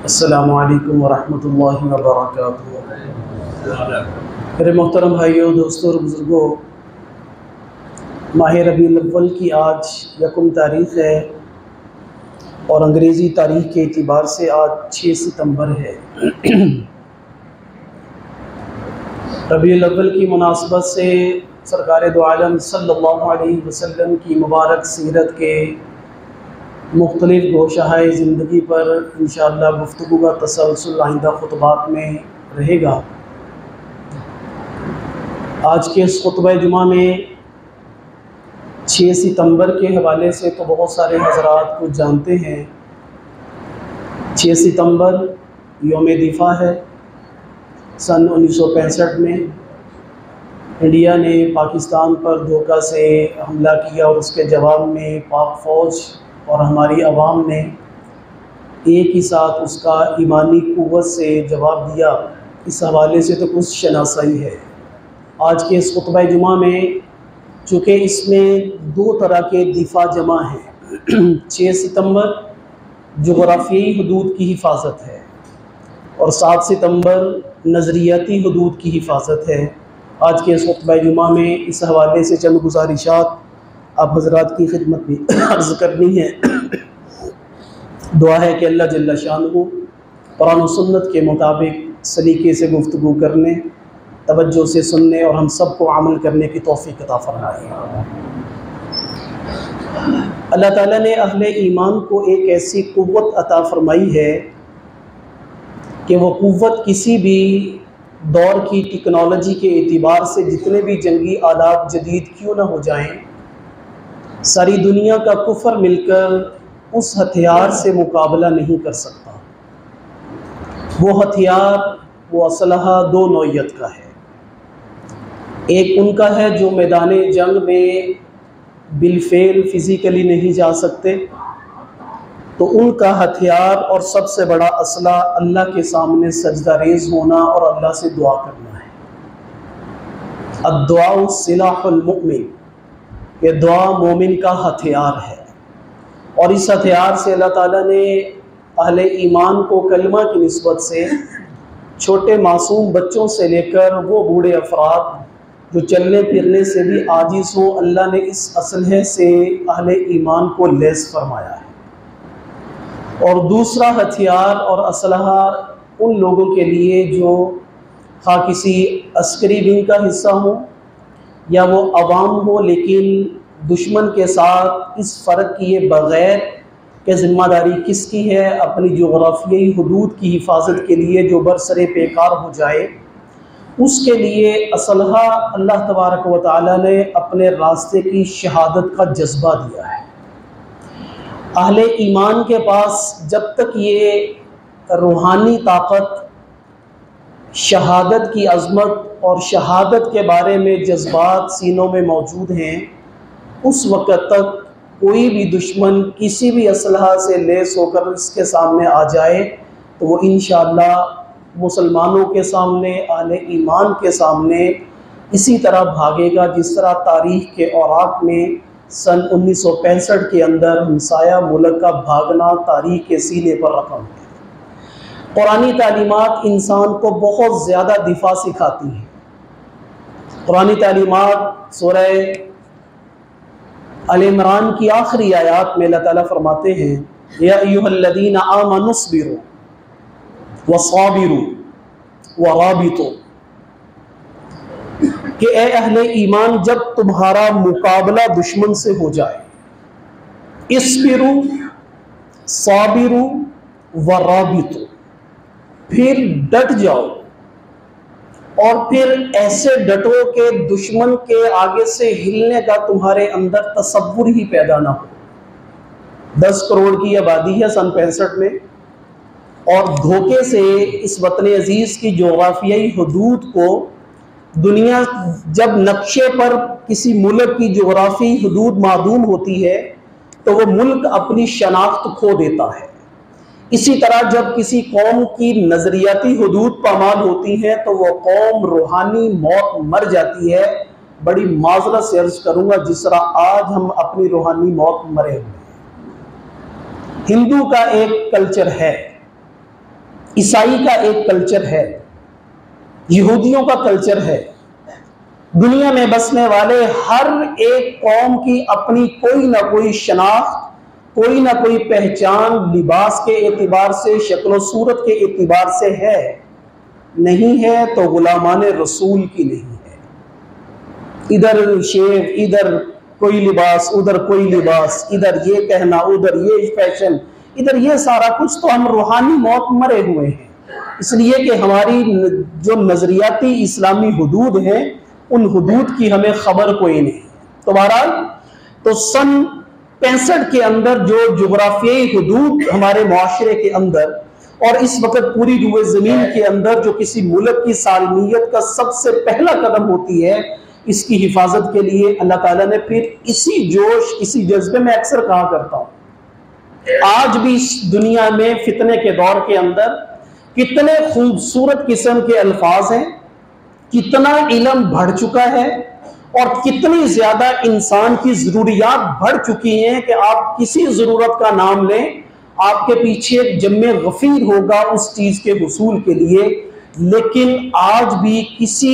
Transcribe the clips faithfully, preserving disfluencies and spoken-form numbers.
अस्सलामु अलैकुम वरहमतुल्लाहि वबरकातुहू। मेरे मोहतरम भाइयों, दोस्तों और बुज़ुर्गों, माह रबीउल अव्वल की आज यकम तारीख़ है और अंग्रेज़ी तारीख़ के एतबार से आज छः सितंबर है। रबीउल अव्वल की मुनासबत से सरकार दो आलम सल्लल्लाहु अलैहि वसल्लम की मुबारक सीरत के मुख्तलिफ़ गोशाए ज़िंदगी पर इंशाअल्लाह गुफ्तगू का तसलसल आइंदा खुतबात में रहेगा। आज के इस खुतबा जुमा में छः सितंबर के हवाले से तो बहुत सारे हज़रात कुछ जानते हैं। छः सितंबर योमे दिफा है। सन उन्नीस सौ पैंसठ में इंडिया ने पाकिस्तान पर धोखा से हमला किया और उसके जवाब में पाक फ़ौज और हमारी आवाम ने एक ही साथ उसका ईमानी क़ुव्वत से जवाब दिया। इस हवाले से तो कुछ शनासाई है। आज के इस खुतबा जुमा में चूँकि इसमें दो तरह के दिफा जमा हैं। छः सितंबर जोग्राफ़ियाई हदूद की हिफाजत है और सात सितंबर नज़रियाती हदूद की हिफाजत है। आज के इस खुतबा जुमा में इस हवाले से चंद गुजारिशात आप हज़रात की खिदमत में अर्ज़ करनी है। दुआ है कि अल्लाह जल्ला शानहू कुरान और सुन्नत के मुताबिक सलीके से गुफ्तगू करने, तवज्जो से सुनने और हम सब को अमल करने की तौफ़ीक़ अता फ़रमाए। अल्लाह ताला ने अहले ईमान को एक ऐसी क़ुव्वत अता फ़रमाई है कि वो क़ुव्वत किसी भी दौर की टेक्नोलॉजी के एतबार से जितने भी जंगी आलात जदीद क्यों ना हो जाएं, सारी दुनिया का कुफर मिलकर उस हथियार से मुकाबला नहीं कर सकता। वो हथियार, वो असलहा दो नौइयत का है। एक उनका है जो मैदान जंग में बिलफेल फ़िज़िकली नहीं जा सकते, तो उनका हथियार और सबसे बड़ा असला अल्लाह के सामने सजदा रेज़ होना और अल्लाह से दुआ करना है। अद्दुआ सिलाहुल मुमिन, ये दुआ मोमिन का हथियार है। और इस हथियार से अल्लाह ताला ने अहले ईमान को कलमा की निस्बत से छोटे मासूम बच्चों से लेकर वो बूढ़े अफराद जो चलने फिरने से भी आजिज़ हों, अल्लाह ने इस असलहे से अहले ईमान को लैस फरमाया है। और दूसरा हथियार और असलहा उन लोगों के लिए जो खा किसी अस्करी विंग का हिस्सा हो या वो अवाम हो, लेकिन दुश्मन के साथ इस फ़र्क किए बग़ैर कि ज़िम्मेदारी किसकी है, अपनी जोग्राफ़ियाई हदूद की हिफाजत के लिए जो बरसरे पेकार हो जाए, उसके लिए असलहा अल्लाह तबारक व तआला ने अपने रास्ते की शहादत का जज्बा दिया है। अहले ईमान के पास जब तक ये रूहानी ताकत, शहादत की अज़मत और शहादत के बारे में जज्बात सीनों में मौजूद हैं, उस वक़्त तक कोई भी दुश्मन किसी भी असलहा से लैस होकर इसके सामने आ जाए तो वो इंशाअल्लाह मुसलमानों के सामने, अहले ईमान के सामने इसी तरह भागेगा जिस तरह तारीख़ के औराक में सन उन्नीस सौ पैंसठ के अंदर हमसाया मुल्क का भागना तारीख़ के सीने पर रकम है। कुरानी तालीमात इंसान को बहुत ज़्यादा दिफा सिखाती हैं। कुरानी तालीमात सूरह अल इमरान की आखिरी आयत में अल्लाह ताला फरमाते हैं, या अय्युहल्लज़ीना आमनुस्बिरू वसाबिरू वराबितू, कि ए अहले ईमान जब तुम्हारा मुकाबला दुश्मन से हो जाए, इस्बिरू साबिरू वराबितू, फिर डट जाओ और फिर ऐसे डटो कि दुश्मन के आगे से हिलने का तुम्हारे अंदर तसव्वुर ही पैदा ना हो। दस करोड़ की आबादी है सन पैंसठ में, और धोखे से इस वतन अजीज़ की जोग्राफियाई हदूद को दुनिया जब नक्शे पर किसी मुल्क की जोग्राफी हदूद मादूम होती है तो वो मुल्क अपनी शनाख्त खो देता है। इसी तरह जब किसी कौम की नज़रियाती हदूद पामाल होती हैं तो वो कौम रूहानी मौत मर जाती है। बड़ी माजरत से अर्ज़ करूँगा, जिस तरह आज हम अपनी रूहानी मौत मरे हुए हैं। हिंदू का एक कल्चर है ईसाई का एक कल्चर है, यहूदियों का कल्चर है। दुनिया में बसने वाले हर एक कौम की अपनी कोई ना कोई शनाख्त, कोई ना कोई पहचान लिबास के एतबार से, शक्ल सूरत के एतबार से है। नहीं है तो गुलामान रसूल की नहीं है। इधर शेव, इधर कोई लिबास, उधर कोई लिबास, इधर ये कहना, उधर ये फैशन, इधर ये सारा कुछ, तो हम रूहानी मौत मरे हुए हैं। इसलिए कि हमारी जो नजरियाती इस्लामी हुदूद हैं, उन हुदूद की हमें खबर कोई नहीं। तो बहरहाल, तो सन पैंसठ के अंदर जो जुग्राफियाई हुदूद हमारे मुआशरे के अंदर, और इस वक्त पूरी रुए जमीन के अंदर जो किसी मुल्क की सालमियत का सबसे पहला कदम होती है, इसकी हिफाजत के लिए अल्लाह ताला ने फिर इसी जोश, इसी जज्बे में अक्सर कहा करता हूं, आज भी इस दुनिया में फितने के दौर के अंदर कितने खूबसूरत किस्म के अल्फाज हैं, कितना इल्म बढ़ चुका है, और कितनी ज्यादा इंसान की जरूरियात बढ़ चुकी हैं कि आप किसी जरूरत का नाम लें, आपके पीछे एक जम्मे गफीर होगा उस चीज के हुसूल के लिए। लेकिन आज भी किसी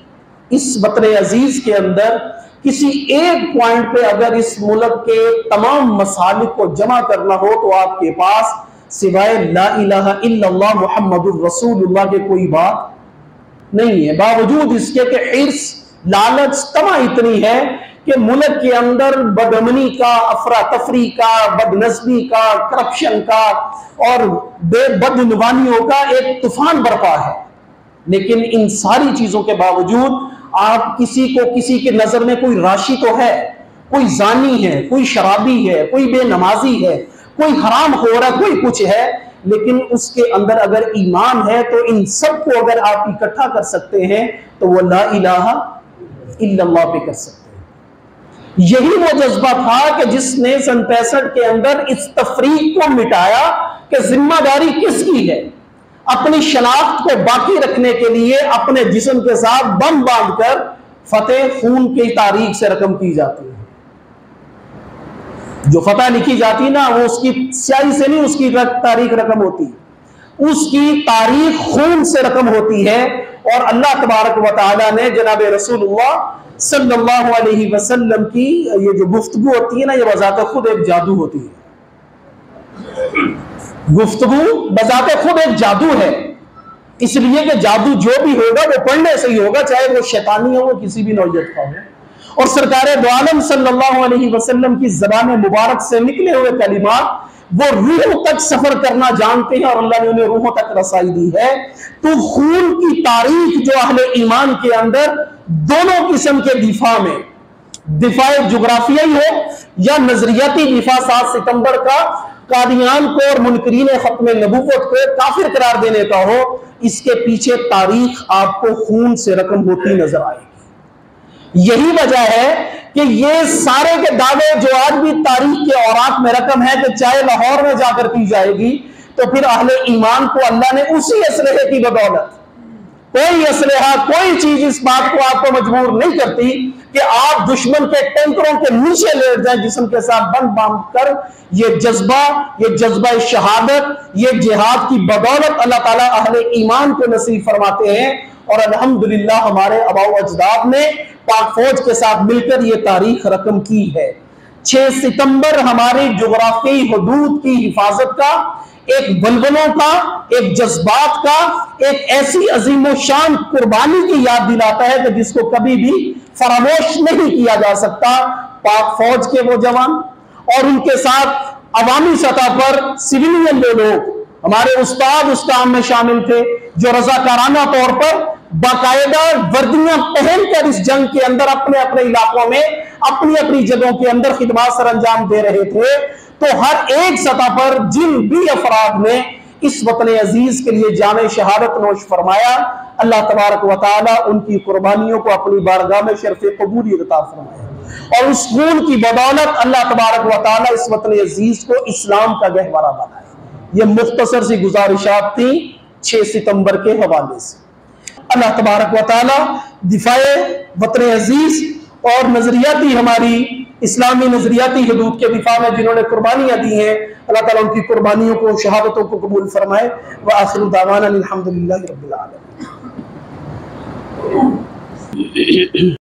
इस वतन अजीज के अंदर किसी एक पॉइंट पे अगर इस मुल्क के तमाम मसालिक को जमा करना हो, तो आपके पास सिवाय ला इलाहा इल्लल्लाह मुहम्मदुर रसूलुल्लाह के कोई बात नहीं है। बावजूद इसके कि हिर्स, लालच, तमा इतनी है कि मुल्क के अंदर बदअमनी का, अफरा तफरी का, बदनज़मी का, करप्शन का और बेबदनवानियों का एक तूफान बरपा है। लेकिन इन सारी चीजों के बावजूद आप किसी को, किसी की नजर में कोई राशि तो है, कोई जानी है, कोई शराबी है, कोई बेनमाजी है, कोई हराम खोर है, कोई कुछ है, लेकिन उसके अंदर अगर ईमान है तो इन सबको अगर आप इकट्ठा कर सकते हैं तो वो ला इलाहा इल्लल्लाह पे कर सकते हैं। यही वो जज्बा था कि जिसने सन पैंसठ के अंदर इस तफरीक को मिटाया कि जिम्मेदारी किसकी है। अपनी शनाख्त को बाकी रखने के लिए अपने जिस्म के साथ बम बांधकर फतेह खून की तारीख से रकम की जाती है। जो फतह लिखी जाती ना, वो उसकी स्याही से नहीं, उसकी तारीख रकम होती, उसकी तारीख खून से रकम होती है। और अल्लाह तबारक व तआला ने जनाब रसूलुल्लाह सल्लल्लाहु अलैहि वसल्लम की ये जो गुफ्तगू होती है ना, ये बजाते खुद एक जादू होती है। गुफ्तगू बजाते खुद एक जादू है, इसलिए कि जादू जो भी होगा वो पढ़ने से ही होगा, चाहे वो शैतानी हो, वो किसी भी नौयत का हो। और सरकार दो आलम सल्लल्लाहु अलैहि वसल्लम की ज़बान मुबारक से निकले हुए कलिमात वो रूह तक सफर करना जानते हैं, और अल्लाह ने उन्हें रूहों तक रसाई दी है। तो खून की तारीख जो अहले ईमान के अंदर दोनों किस्म के दिफा में, दिफाए जुग्राफियाई हो या नजरियाती दिफा, सात सितंबर का कादियान को और मुनकरीन खत्म नबूवत को काफिर करार देने का हो, इसके पीछे तारीख आपको खून से रकम होती नजर आएगी। यही वजह है कि ये सारे के दावे जो आज भी तारीख के औराक में रकम है कि चाहे लाहौर में जाकर की जाएगी, तो फिर अहले ईमान को अल्लाह ने उसी असलहे की बदौलत, कोई असलहा, कोई चीज इस बात को आपको मजबूर नहीं करती कि आप दुश्मन के टैंकरों के नीचे लेट जाए जिस्म के साथ बंद बांध कर। ये जज्बा, ये जज्बा शहादत, ये जिहाद की बदौलत अल्लाह ताला अहले ईमान को नसीब फरमाते हैं। और अल्हम्दुलिल्लाह हमारे आबाओ अजदाद ने पाक फौज के साथ मिलकर ये तारीख रकम की है। छह सितंबर हमारी जुग्राफियाई हुदूद की हिफाजत का, एक बलबलों का, एक जज्बात का, एक ऐसी अजीम शान कुर्बानी की याद दिलाता है कि जिसको कभी भी फरामोश नहीं किया जा सकता। पाक फौज के वो जवान और उनके साथ अवामी सतह पर सिविलियन जो लोग, हमारे उस्ताद उस काम में शामिल थे जो रजाकाराना तौर पर बाकायदा वर्दियां पहनकर इस जंग के अंदर अपने अपने इलाकों में, अपनी अपनी जगहों के अंदर खिदमत सर अंजाम दे रहे थे। तो हर एक सतह पर जिन भी अफराद ने इस वतन अजीज के लिए जाने शहादत नोश फरमाया, अल्लाह तबारक व तआला उनकी कुर्बानियों को अपनी बारगाह में शर्फ कबूलियत अता फरमाया। और उस खून की बदौलत अल्लाह तबारक व तआला इस वतन अजीज को इस्लाम का गहवारा बनाया। ये मुख्तसर सी गुजारिशात थी छह सितंबर के हवाले से। अल्लाह तबारक व तआला दिफाए वतन अजीज और नजरियाती हमारी इस्लामी नजरियाती हदूद के दिफा में जिन्होंने कुर्बानियाँ दी हैं, अल्लाह ताला उनकी कुर्बानियों को, शहादतों को कबूल फरमाए। व आखिरु दावाना अनिल हम्दुलिल्लाहि रब्बिल आलमीन।